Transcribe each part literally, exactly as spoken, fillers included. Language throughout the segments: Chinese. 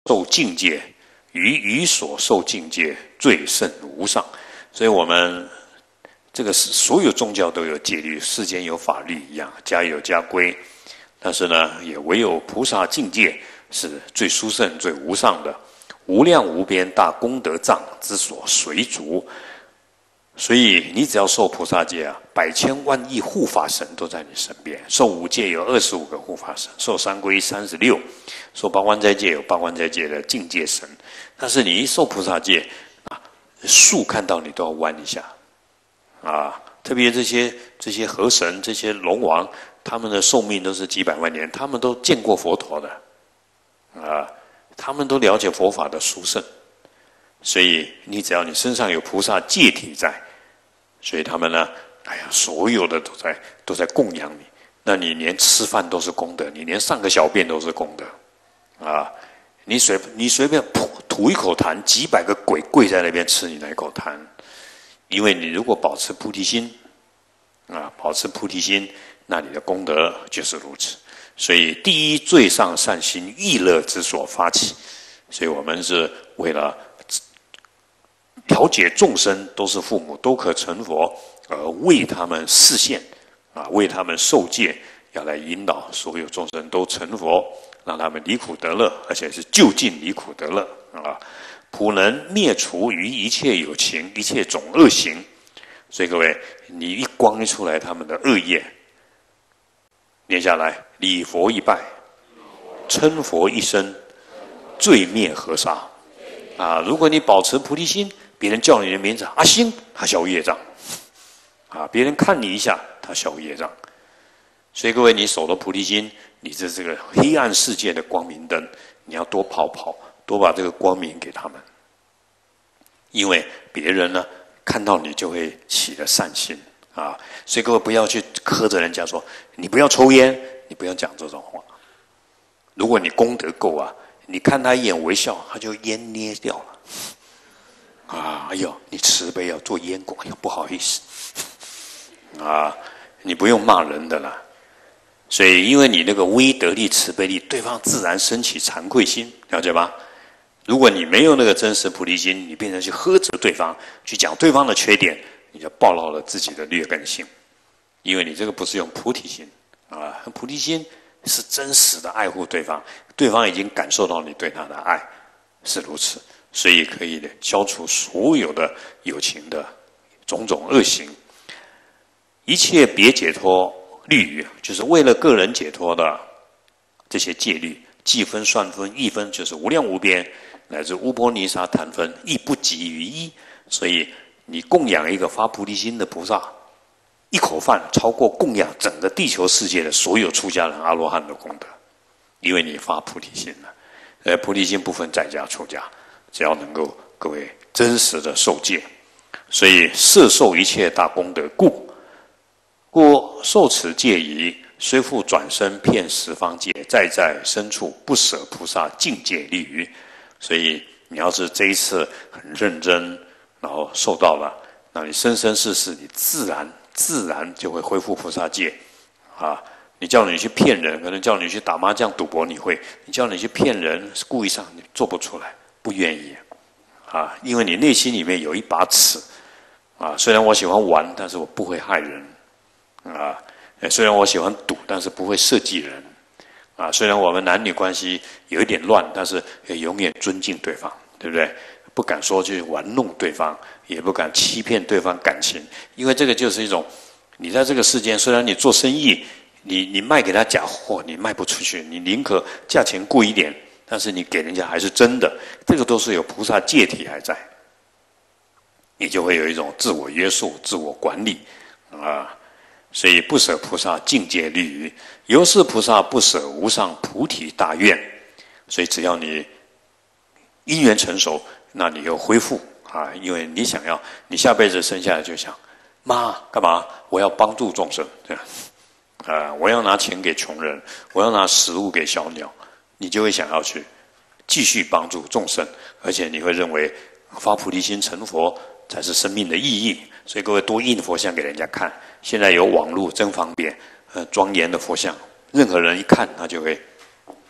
受境界，于于所受境界最胜无上。所以我们这个是所有宗教都有戒律，世间有法律一样，家有家规。但是呢，也唯有菩萨境界是最殊胜、最无上的，无量无边大功德藏之所随逐。所以你只要受菩萨戒啊，百千万亿护法神都在你身边。受五戒有二十五个护法神，受三皈三十六，受八关斋戒有八关斋戒的境界神。但是你一受菩萨戒啊，树看到你都要弯一下啊！特别这些这些河神、这些龙王，他们的寿命都是几百万年，他们都见过佛陀的啊，他们都了解佛法的殊胜。所以你只要你身上有菩萨戒体在，所以他们呢，哎呀，所有的都在都在供养你。那你连吃饭都是功德，你连上个小便都是功德，啊！你随你随便吐吐一口痰，几百个鬼跪在那边吃你那一口痰，因为你如果保持菩提心，啊，保持菩提心，那你的功德就是如此。所以第一最上善心，意乐之所发起。所以我们是为了了解众生都是父母，都可成佛，而为他们示现，啊，为他们受戒，要来引导所有众生都成佛，让他们离苦得乐，而且是就近离苦得乐啊！普能灭除于一切有情、一切种恶行。所以各位，你一光一出来，他们的恶业，念下来，礼佛一拜，称佛一声，罪灭河沙。啊，如果你保持菩提心，别人叫你的名字阿星，他消业障；啊，别人看你一下，他消业障。所以各位，你守了菩提心，你是这个黑暗世界的光明灯，你要多跑跑，多把这个光明给他们。因为别人呢看到你就会起了善心啊，所以各位不要去苛责人家说你不要抽烟，你不要讲这种话。如果你功德够啊，你看他一眼微笑，他就烟捏掉了。啊，哎呦，你慈悲要做烟果，哎呦，不好意思，啊，你不用骂人的啦。所以，因为你那个威德力、慈悲力，对方自然升起惭愧心，了解吧？如果你没有那个真实菩提心，你变成去呵责对方，去讲对方的缺点，你就暴露了自己的劣根性。因为你这个不是用菩提心啊，菩提心是真实的爱护对方，对方已经感受到你对他的爱，是如此。所以可以消除所有的有情的种种恶行，一切别解脱律，就是为了个人解脱的这些戒律，计分、算分、义分，就是无量无边，乃至乌波尼沙谈分，亦不及于一。所以你供养一个发菩提心的菩萨，一口饭超过供养整个地球世界的所有出家人、阿罗汉的功德，因为你发菩提心了。呃，菩提心不分在家出家。只要能够各位真实的受戒，所以摄受一切大功德故，故受此戒仪，虽复转身遍十方界，在在深处不舍菩萨境界利于。所以你要是这一次很认真，然后受到了，那你生生世世你自然自然就会恢复菩萨戒啊！你叫你去骗人，可能叫你去打麻将赌博你会；你叫你去骗人，故意上你做不出来。不愿意啊，因为你内心里面有一把尺啊。虽然我喜欢玩，但是我不会害人啊。虽然我喜欢赌，但是不会设计人啊。虽然我们男女关系有一点乱，但是也永远尊敬对方，对不对？不敢说去玩弄对方，也不敢欺骗对方感情，因为这个就是一种你在这个世间，虽然你做生意，你你卖给他假货，你卖不出去，你宁可价钱贵一点。但是你给人家还是真的，这个都是有菩萨戒体还在，你就会有一种自我约束、自我管理啊。所以不舍菩萨境界律于，由是菩萨不舍无上菩提大愿。所以只要你因缘成熟，那你又恢复啊，因为你想要，你下辈子生下来就想，妈干嘛？我要帮助众生，这样啊，我要拿钱给穷人，我要拿食物给小鸟。你就会想要去继续帮助众生，而且你会认为发菩提心成佛才是生命的意义。所以各位多印佛像给人家看，现在有网络真方便，呃，庄严的佛像，任何人一看他就会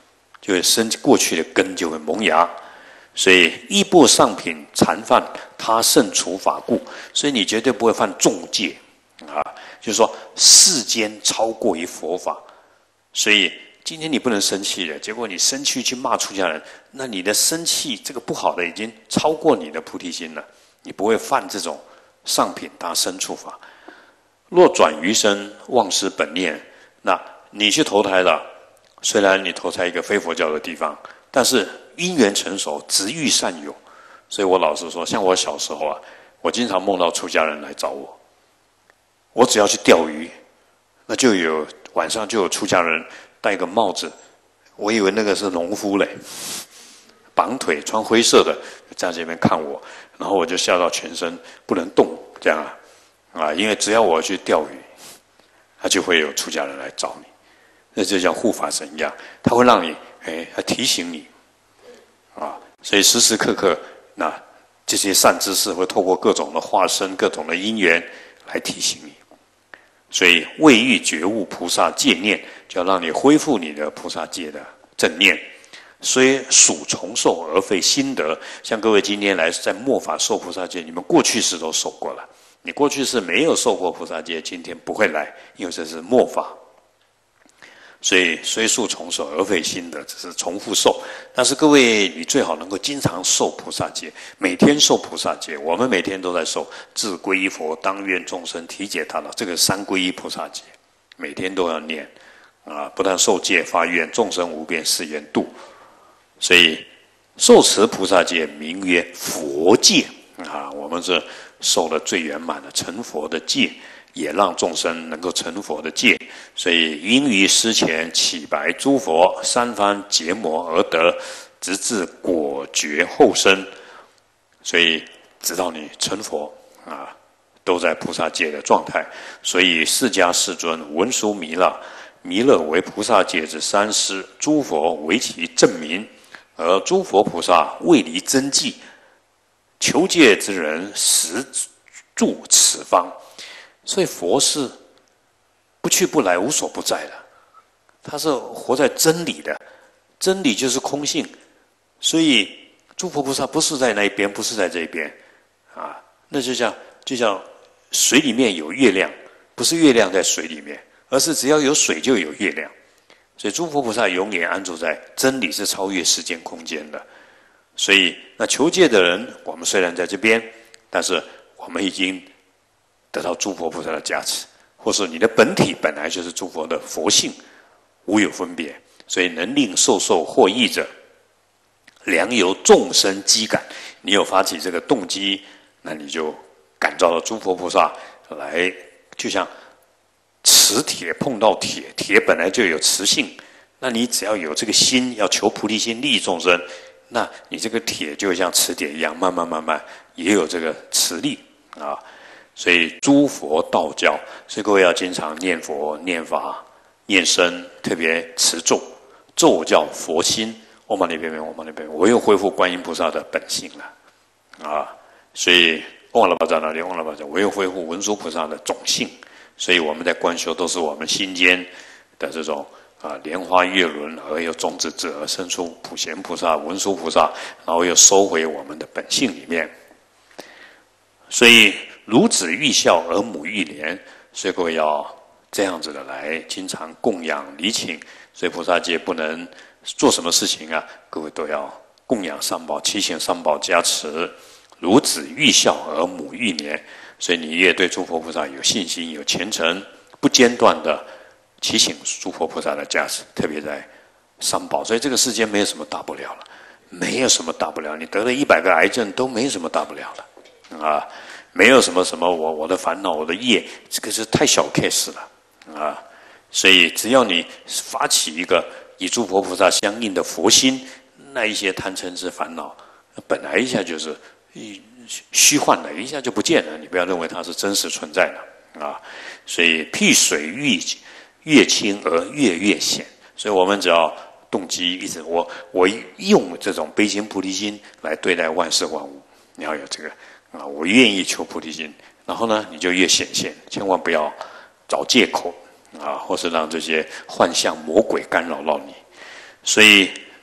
就会生过去的根就会萌芽。所以衣钵上品，常犯他胜除法故。所以你绝对不会犯重戒啊，就是说世间超过于佛法。所以今天你不能生气了，结果你生气去骂出家人，那你的生气这个不好的已经超过你的菩提心了，你不会犯这种上品他胜处法。若转余生忘失本念，那你去投胎了，虽然你投胎一个非佛教的地方，但是因缘成熟，直遇善友。所以我老实说，像我小时候啊，我经常梦到出家人来找我，我只要去钓鱼，那就有晚上就有出家人戴个帽子，我以为那个是农夫嘞，绑腿穿灰色的，在这边看我，然后我就吓到全身不能动，这样啊。啊，因为只要我去钓鱼，他就会有出家人来找你，那就像护法神一样，他会让你，哎，他提醒你，啊，所以时时刻刻，那这些善知识会透过各种的化身、各种的因缘来提醒你。所以未欲觉悟菩萨戒念，就要让你恢复你的菩萨戒的正念。虽属重受而非心得，像各位今天来在末法受菩萨戒，你们过去世都受过了。你过去是没有受过菩萨戒，今天不会来，因为这是末法。所以虽数重受而非心得，只是重复受。但是各位，你最好能够经常受菩萨戒，每天受菩萨戒。我们每天都在受自皈依佛，当愿众生体解他了，这个三皈依菩萨戒，每天都要念啊！不但受戒发愿，众生无边誓愿度。所以受持菩萨戒名曰佛戒啊！我们是受了最圆满的成佛的戒，也让众生能够成佛的戒。所以因于师前启白诸佛，三番结魔而得，直至果觉后生。所以直到你成佛啊，都在菩萨戒的状态。所以释迦世尊文殊弥勒，弥勒为菩萨戒之三师，诸佛为其正名，而诸佛菩萨未离真迹，求戒之人实住此方。所以佛是不去不来，无所不在的，他是活在真理的，真理就是空性。所以诸佛菩萨不是在那一边，不是在这一边啊，那就像就像水里面有月亮，不是月亮在水里面，而是只要有水就有月亮。所以诸佛菩萨永远安住在真理，是超越时间空间的。所以那求戒的人，我们虽然在这边，但是我们已经得到诸佛菩萨的加持，或是你的本体本来就是诸佛的佛性，无有分别。所以能令受受获益者，良由众生机感。你有发起这个动机，那你就感召了诸佛菩萨来，就像磁铁碰到铁，铁本来就有磁性，那你只要有这个心，要求菩提心利益众生，那你这个铁就像磁铁一样，慢慢慢慢也有这个磁力啊。所以诸佛道教，所以各位要经常念佛、念法、念僧，特别持咒，咒叫佛心。唵嘛呢叭咪，唵嘛呢叭咪，我又恢复观音菩萨的本性了啊！所以唵嘛呢叭在哪里？唵嘛呢叭在，我又恢复文殊菩萨的种性。所以我们在观修都是我们心间的这种啊莲花月轮，而又种子智而生出普贤菩萨、文殊菩萨，然后又收回我们的本性里面。所以孺子欲孝而母欲怜，所以各位要这样子的来经常供养礼请。所以菩萨戒不能做什么事情啊，各位都要供养三宝，七情三宝加持。孺子欲孝而母欲怜，所以你越对诸佛菩萨有信心、有虔诚，不间断的祈请诸佛菩萨的加持，特别在三宝。所以这个世间没有什么大不了了，没有什么大不了。你得了一百个癌症都没什么大不了了啊，没有什么什么我我的烦恼、我的业，这个是太小 case 了啊。所以只要你发起一个与诸佛菩萨相应的佛心，那一些贪嗔痴烦恼，本来一下就是虚幻的，一下就不见了。你不要认为它是真实存在的啊。所以辟水越越清而月越显。所以我们只要动机一直，我我用这种悲心菩提心来对待万事万物，你要有这个啊，我愿意求菩提心，然后呢，你就越显现，千万不要找借口啊，或是让这些幻象魔鬼干扰到你。所以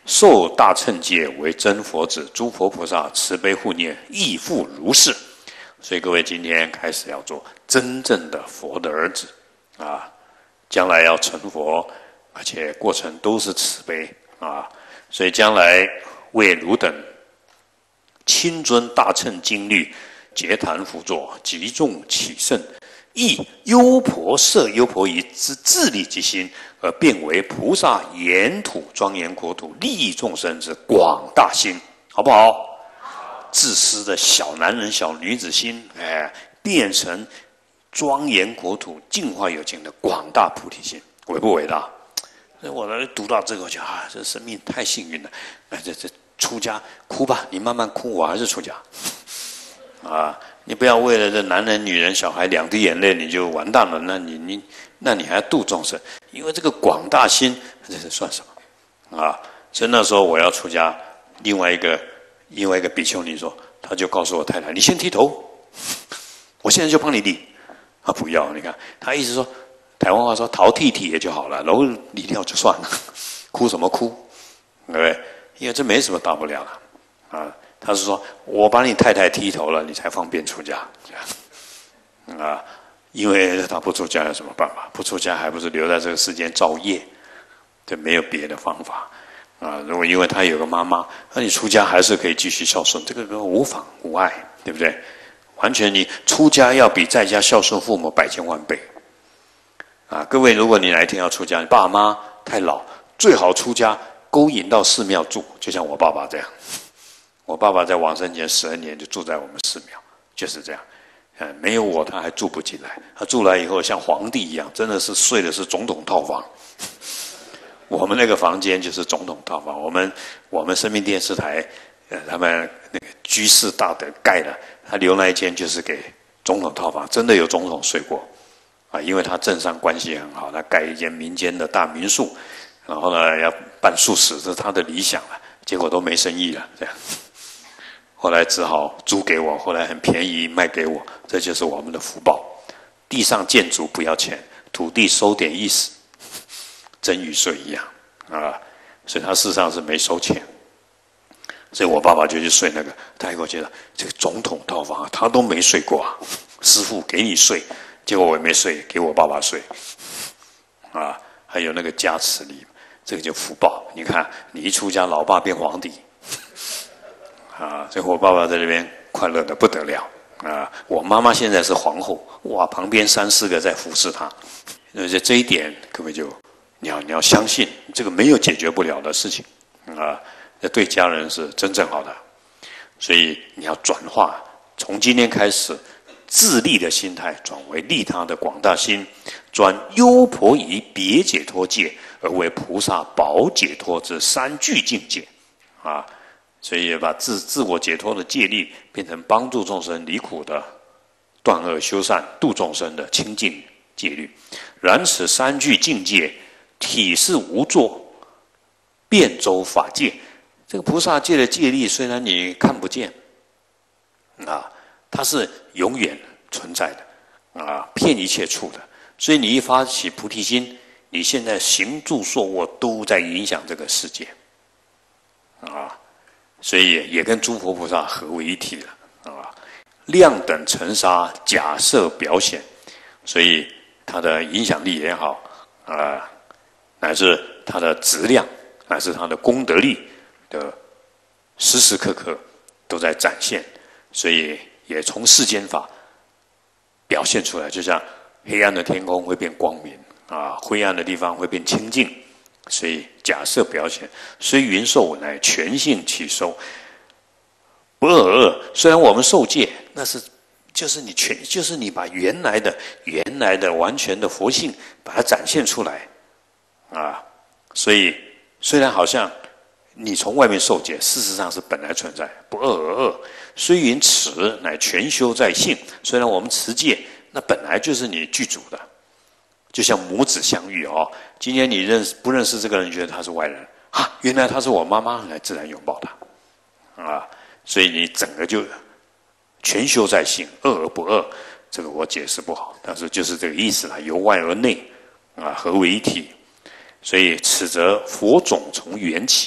受大乘戒为真佛子，诸佛菩萨慈悲护念，亦复如是。所以各位今天开始要做真正的佛的儿子啊，将来要成佛，而且过程都是慈悲啊。所以将来为汝等亲遵大乘经律，结坛辅佐，集众起胜，亦优婆摄优婆夷之自利之心，而变为菩萨严土庄严国土利益众生之广大心，好不好？自私的小男人、小女子心，哎，变成庄严国土、净化有情的广大菩提心，伟不伟大？所以我来读到这个，我就啊，这生命太幸运了。哎，这这出家哭吧，你慢慢哭，我还是出家。啊，你不要为了这男人、女人、小孩两滴眼泪你就完蛋了，那你你那你还度众生？因为这个广大心，这是算什么？啊，所以那时候我要出家，另外一个另外一个比丘尼说，他就告诉我太太，你先剃头，我现在就帮你理。他不要，你看他意思说，台湾话说头剃剃也就好了，然后理掉就算了，哭什么哭，对不对？因为这没什么大不了了，啊。他是说，我把你太太剃头了，你才方便出家，啊，因为他不出家有什么办法？不出家还不是留在这个世间造业？这没有别的方法，啊，如果因为他有个妈妈，那你出家还是可以继续孝顺，这个跟无妨无碍，对不对？完全你出家要比在家孝顺父母百千万倍，啊，各位，如果你哪一天要出家，你爸妈太老，最好出家勾引到寺庙住，就像我爸爸这样。我爸爸在往生前十二年就住在我们寺庙，就是这样。嗯，没有我他还住不进来。他住来以后像皇帝一样，真的是睡的是总统套房。我们那个房间就是总统套房。我们我们生命电视台，呃，他们那个居士大德盖的，他留那一间就是给总统套房，真的有总统睡过啊，因为他政商关系很好，他盖一间民间的大民宿，然后呢要办素食，这是他的理想了，结果都没生意了，这样。后来只好租给我，后来很便宜卖给我，这就是我们的福报。地上建筑不要钱，土地收点意思，征雨税一样啊，所以他事实上是没收钱。所以我爸爸就去睡那个，他还给我介绍这个总统套房，他都没睡过啊。师父给你睡，结果我也没睡，给我爸爸睡啊。还有那个加持力，这个就福报。你看，你一出家，老爸变皇帝。啊，所以我爸爸在这边快乐的不得了啊！我妈妈现在是皇后，哇，旁边三四个在服侍她，而且这一点各位就你要你要相信，这个没有解决不了的事情啊，这对家人是真正好的，所以你要转化，从今天开始，自利的心态转为利他的广大心，转优婆夷别解脱戒，而为菩萨宝解脱之三聚境界啊。所以把自自我解脱的戒力变成帮助众生离苦的断恶修善、度众生的清净戒律。然此三聚境界体是无作，遍周法界。这个菩萨戒的戒力虽然你看不见啊，它是永远存在的啊，遍一切处的。所以你一发起菩提心，你现在行住坐卧都在影响这个世界啊。所以也也跟诸佛菩萨合为一体了啊！量等尘沙假设表显，所以它的影响力也好啊，乃至它的质量，乃至它的功德力的时时刻刻都在展现，所以也从世间法表现出来，就像黑暗的天空会变光明啊，灰暗的地方会变清净。所以假设表现，虽云受乃全性起收，不二二。虽然我们受戒，那是就是你全就是你把原来的原来的完全的佛性把它展现出来啊。所以虽然好像你从外面受戒，事实上是本来存在，不二而二。虽云持乃全修在性，虽然我们持戒，那本来就是你具足的。就像母子相遇哦，今天你认识不认识这个人，觉得他是外人啊，原来他是我妈妈，来自然拥抱他啊，所以你整个就全修在性，二而不二。这个我解释不好，但是就是这个意思啦，由外而内啊，合为一体。所以此则佛种从缘起，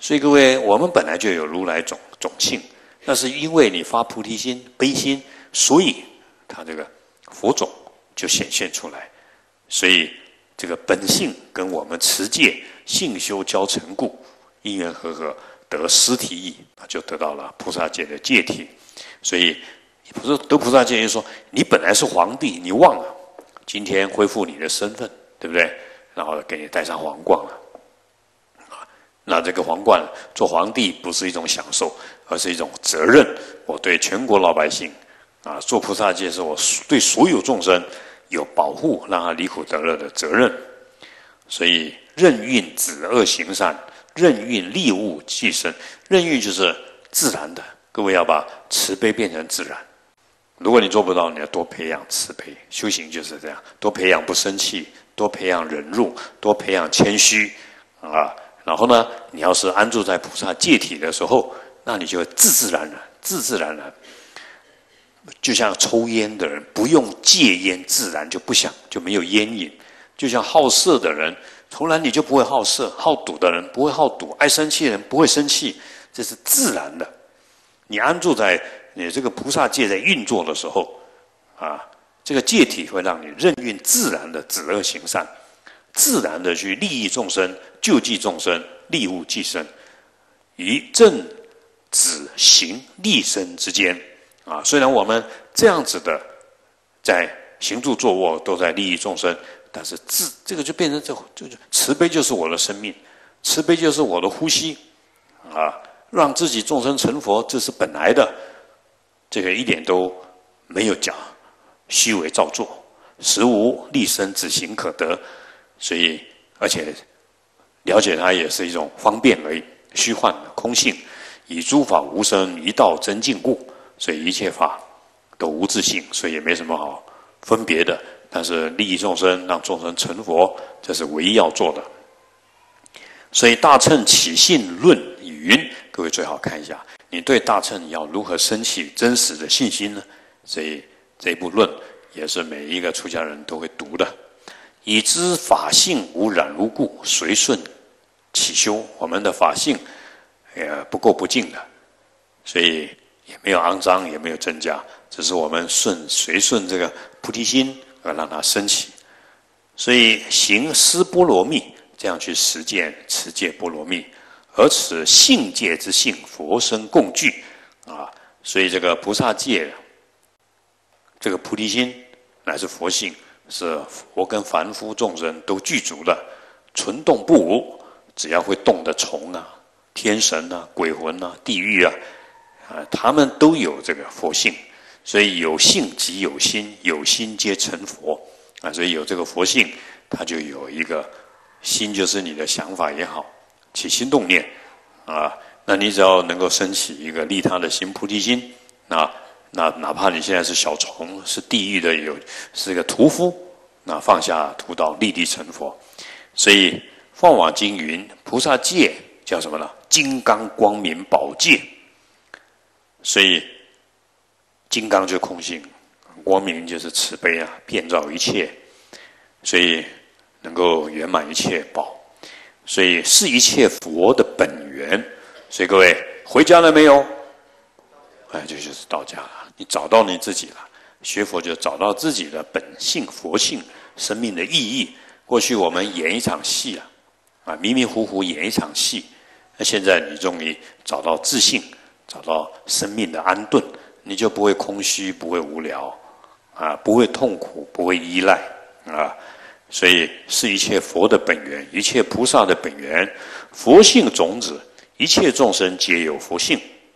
所以各位，我们本来就有如来种种性，那是因为你发菩提心、悲心，所以他这个佛种就显现出来。所以这个本性跟我们持戒性修交成故，因缘和合得实体义，就得到了菩萨戒的戒体。所以不是得菩萨戒，就说你本来是皇帝，你忘了，今天恢复你的身份，对不对？然后给你戴上皇冠了。那这个皇冠做皇帝不是一种享受，而是一种责任。我对全国老百姓啊，做菩萨戒是我对所有众生有保护，让他离苦得乐的责任。所以任运止恶行善，任运利物济生。任运就是自然的，各位要把慈悲变成自然。如果你做不到，你要多培养慈悲。修行就是这样，多培养不生气，多培养忍辱，多培养谦虚啊。然后呢，你要是安住在菩萨戒体的时候，那你就自自然然、自自然然，就像抽烟的人不用戒烟，自然就不想就没有烟瘾；就像好色的人，从来你就不会好色；好赌的人不会好赌；爱生气的人不会生气，这是自然的。你安住在你这个菩萨戒在运作的时候，啊，这个戒体会让你任运自然的止恶行善，自然的去利益众生、救济众生、利物济生，于正止行利生之间啊。虽然我们这样子的在行住坐卧都在利益众生，但是自这个就变成这就慈悲就是我的生命，慈悲就是我的呼吸啊，让自己众生成佛，这是本来的，这个一点都没有假，虚伪造作，实无利生止行可得。所以，而且了解它也是一种方便而已，虚幻的空性，以诸法无生，一道真净故。所以一切法都无自性，所以也没什么好分别的。但是利益众生，让众生成佛，这是唯一要做的。所以大乘起信论云，各位最好看一下，你对大乘要如何升起真实的信心呢？所以这部论也是每一个出家人都会读的。以知法性无染污故，随顺起修。我们的法性也不垢不净的，所以也没有肮脏，也没有增加，只是我们顺随顺这个菩提心而让它升起。所以行施波罗蜜，这样去实践持戒波罗蜜，而此性界之性，佛身共具啊。所以这个菩萨戒，这个菩提心乃是佛性。是佛跟凡夫众生都具足的，纯动不无。只要会动的虫啊、天神啊、鬼魂啊、地狱啊，啊，他们都有这个佛性。所以有性即有心，有心皆成佛啊。所以有这个佛性，它就有一个心，就是你的想法也好，起心动念啊。那你只要能够升起一个利他的心、菩提心，那。那哪怕你现在是小虫，是地狱的有是个屠夫，那放下屠刀，立地成佛。所以《放网经》云：菩萨戒叫什么呢？金刚光明宝戒。所以金刚就是空性，光明就是慈悲啊，遍照一切，所以能够圆满一切宝。所以是一切佛的本源。所以各位回家了没有？哎，这就是到家了。你找到你自己了，学佛就找到自己的本性、佛性、生命的意义。过去我们演一场戏啊，啊，迷迷糊糊演一场戏。那现在你终于找到自信，找到生命的安顿，你就不会空虚，不会无聊，啊，不会痛苦，不会依赖啊。所以是一切佛的本源，一切菩萨的本源，佛性种子，一切众生皆有佛性。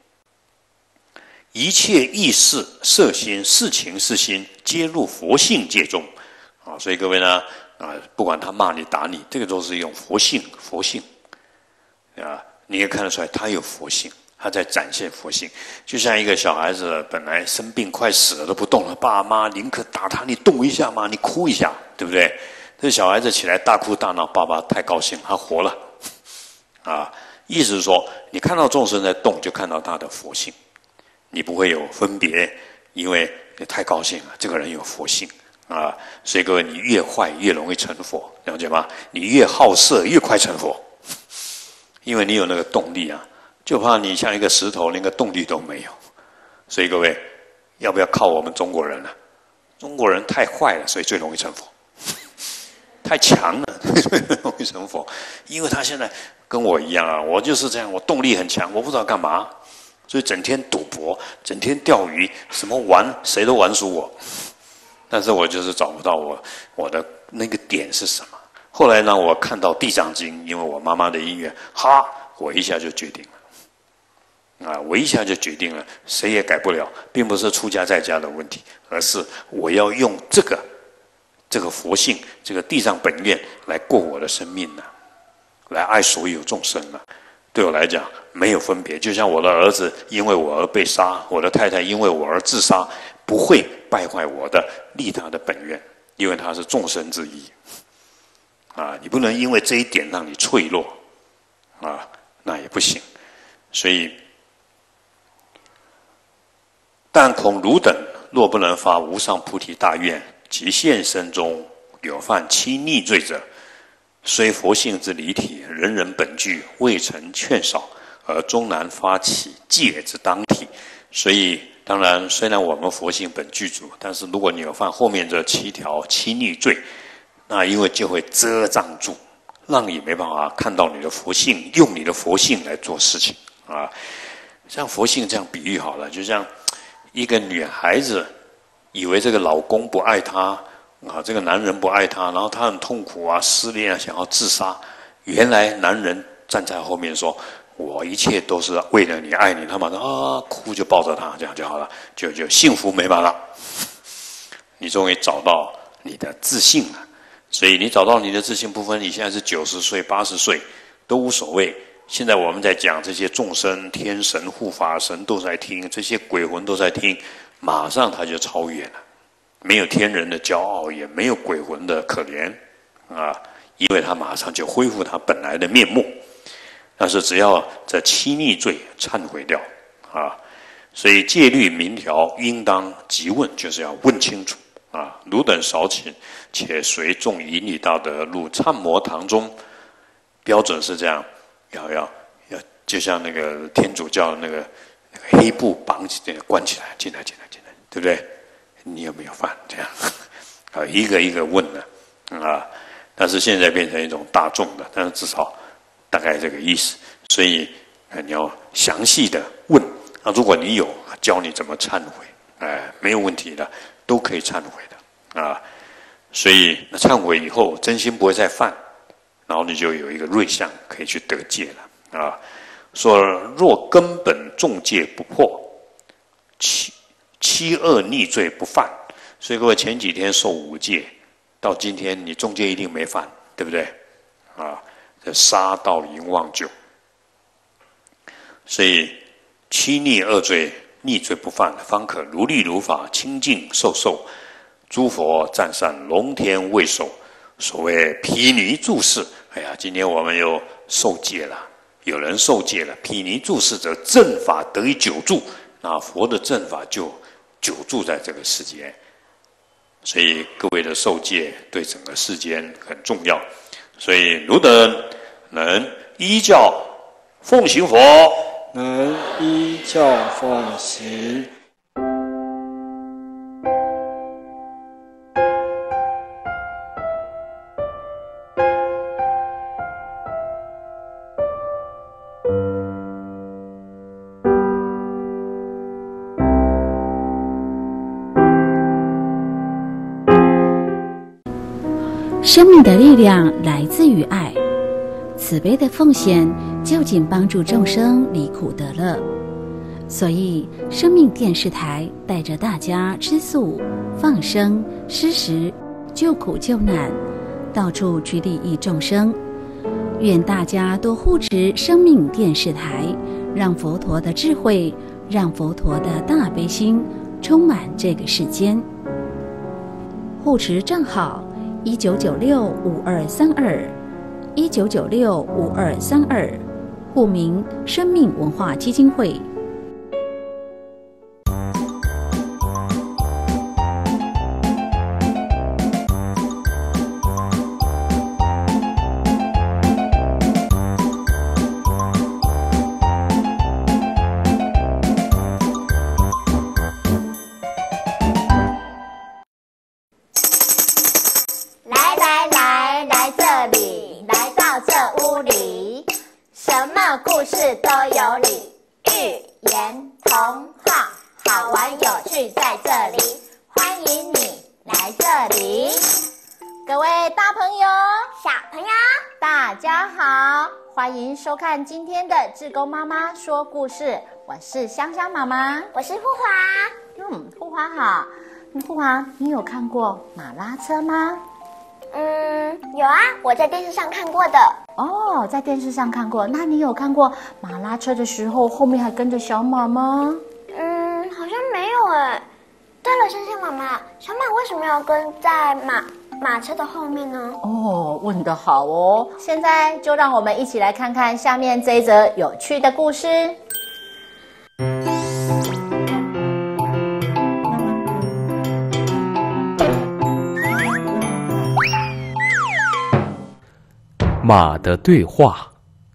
一切意识、色心、事情、事心，皆入佛性界中，啊，所以各位呢，啊，不管他骂你、打你，这个都是用佛性、佛性，啊，你也看得出来，他有佛性，他在展现佛性。就像一个小孩子本来生病快死了都不动了，爸妈宁可打他，你动一下嘛，你哭一下，对不对？这小孩子起来大哭大闹，爸爸太高兴，他活了，啊，意思是说，你看到众生在动，就看到他的佛性。你不会有分别，因为你太高兴了，这个人有佛性啊。所以各位，你越坏越容易成佛，了解吗？你越好色越快成佛， 因为你有那个动力啊，就怕你像一个石头，连个动力都没有。所以各位，要不要靠我们中国人呢、啊？中国人太坏了，所以最容易成佛；太强了，最容易成佛。因为他现在跟我一样啊，我就是这样，我动力很强，我不知道干嘛，所以整天赌博，整天钓鱼，什么玩谁都玩输我。但是我就是找不到我我的那个点是什么。后来呢，我看到《地藏经》，因为我妈妈的音乐，哈，我一下就决定了。啊，我一下就决定了，谁也改不了，并不是出家在家的问题，而是我要用这个这个佛性，这个地藏本愿来过我的生命呢、啊，来爱所有众生呢、啊。对我来讲没有分别，就像我的儿子因为我而被杀，我的太太因为我而自杀，不会败坏我的利他的本愿，因为他是众生之一。啊，你不能因为这一点让你脆弱，啊，那也不行。所以。但恐汝等若不能发无上菩提大愿，及现身中有犯七逆罪者，虽佛性之离体，人人本具，未曾劝少，而终难发起戒之当体。所以，当然，虽然我们佛性本具足，但是如果你有犯后面这七条七逆罪，那因为就会遮障住，让你没办法看到你的佛性，用你的佛性来做事情啊。像佛性这样比喻好了，就像。一个女孩子以为这个老公不爱她啊，这个男人不爱她，然后她很痛苦啊，失恋啊，想要自杀。原来男人站在后面说：“我一切都是为了你，爱你。”他马上啊哭，就抱着她，这样就好了，就就幸福美满了。你终于找到你的自信了，所以你找到你的自信部分，你现在是九十岁、八十岁都无所谓。现在我们在讲这些众生、天神、护法神都在听，这些鬼魂都在听，马上他就超越了，没有天人的骄傲，也没有鬼魂的可怜啊，因为他马上就恢复他本来的面目。但是只要这七逆罪忏悔掉啊，所以戒律明条应当即问，就是要问清楚啊。汝等少请，且随众引你大德入参摩堂中，标准是这样。要要要，就像那个天主教那个那个黑布绑起来关起来，进来进来进来，对不对？你有没有犯这样？啊，一个一个问的啊。但是现在变成一种大众的，但是至少大概这个意思。所以你要详细的问。那如果你有，教你怎么忏悔，哎，没有问题的，都可以忏悔的啊。所以那忏悔以后，真心不会再犯。然后你就有一个瑞相可以去得戒了啊！说若根本重戒不破，七七恶逆罪不犯。所以各位前几天受五戒，到今天你重戒一定没犯，对不对？啊，这杀盗淫妄酒，所以七逆恶罪逆罪不犯，方可如律如法清净受受。诸佛赞善龙天未受。所谓毗尼住世，哎呀，今天我们又受戒了，有人受戒了。毗尼住世者，正法得以久住，那佛的正法就久住在这个世间。所以各位的受戒对整个世间很重要。所以汝等能依教奉行佛， 能依教奉行。 生命的力量来自于爱，慈悲的奉献就近帮助众生离苦得乐。所以生命电视台带着大家吃素、放生、施食、救苦救难，到处去利益众生。愿大家多护持生命电视台，让佛陀的智慧，让佛陀的大悲心充满这个世间。护持账号一九九六五二三二，一九九六五二三二，户名生命文化基金会。 言童话，好玩有趣在这里，欢迎你来这里。各位大朋友、 小朋友， 大家好，欢迎收看今天的志工妈妈说故事，我是香香妈妈， 我是富华。 嗯，富华好。富华，你有看过马拉车吗？ 嗯，有啊，我在电视上看过的。 哦，在电视上看过。那你有看过马拉车的时候后面还跟着小马吗？ 嗯，好像没有哎。对了，香香妈妈，小马为什么要跟在马马车的后面呢？ 哦，问得好哦。现在就让我们一起来看看下面这一则有趣的故事。 马的对话。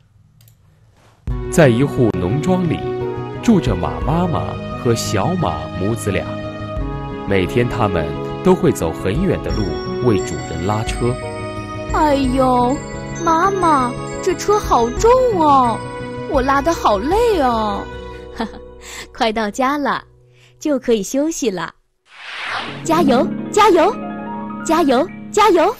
在一户农庄里，住着马妈妈和小马母子俩。每天他们都会走很远的路为主人拉车。 哎呦，妈妈，这车好重哦，我拉得好累哦。 哈哈，快到家了，就可以休息了。加油，加油，加油，加油！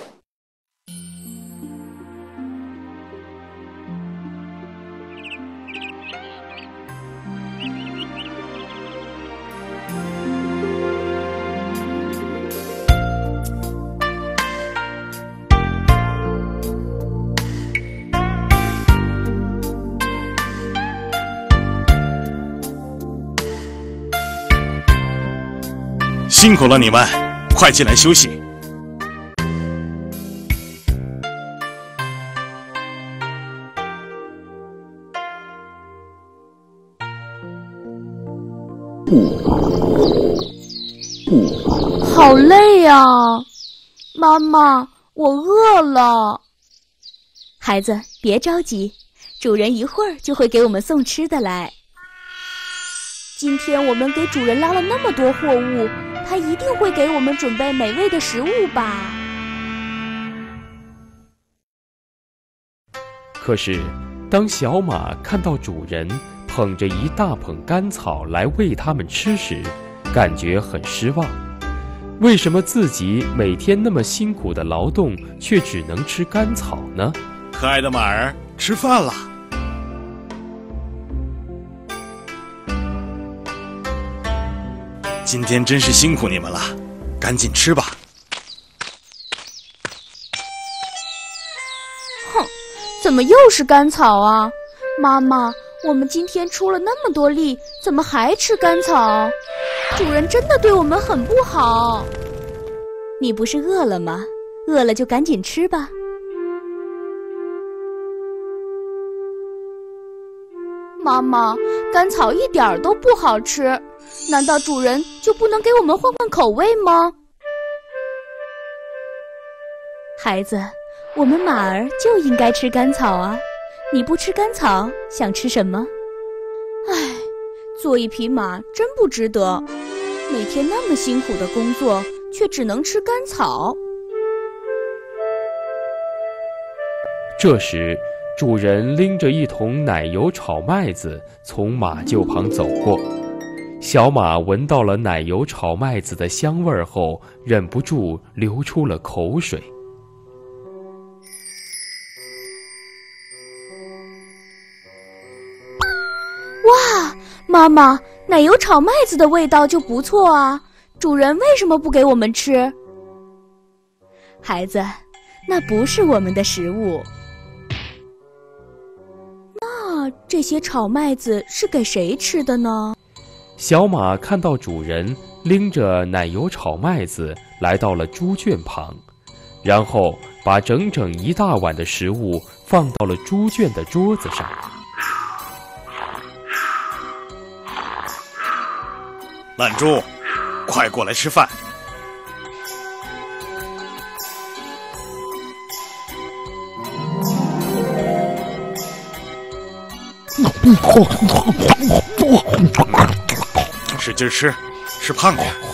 辛苦了你们，快进来休息。 好累啊，妈妈，我饿了。 孩子，别着急，主人一会儿就会给我们送吃的来。 今天我们给主人拉了那么多货物，他一定会给我们准备美味的食物吧。 可是，当小马看到主人捧着一大捧干草来喂它们吃时，感觉很失望。为什么自己每天那么辛苦的劳动，却只能吃干草呢？ 可爱的马儿，吃饭了。今天真是辛苦你们了，赶紧吃吧。 哼，怎么又是干草啊？妈妈，我们今天出了那么多力，怎么还吃干草？主人真的对我们很不好。 你不是饿了吗？饿了就赶紧吃吧。 妈妈，干草一点儿都不好吃，难道主人就不能给我们换换口味吗？ 孩子，我们马儿就应该吃干草啊！你不吃干草，想吃什么？ 唉，做一匹马真不值得，每天那么辛苦的工作，却只能吃干草。 这时，主人拎着一桶奶油炒麦子从马厩旁走过。小马闻到了奶油炒麦子的香味后，忍不住流出了口水。 哇，妈妈，奶油炒麦子的味道就不错啊，主人为什么不给我们吃？ 孩子，那不是我们的食物。 那这些炒麦子是给谁吃的呢？ 小马看到主人拎着奶油炒麦子来到了猪圈旁，然后把整整一大碗的食物放到了猪圈的桌子上。 懒猪，快过来吃饭。使劲吃，吃胖点。